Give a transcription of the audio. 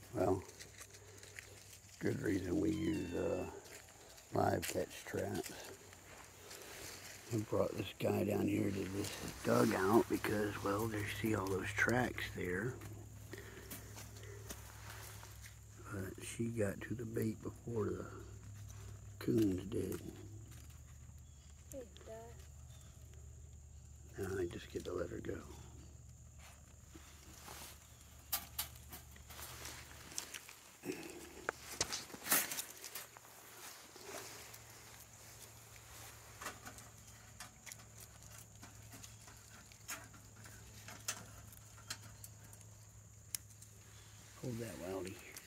Well, good reason we use live catch traps. I brought this guy down here to this dugout because, well, there, see all those tracks there. But she got to the bait before the coons did. Now I just get to let her go. Hold that, Wildy.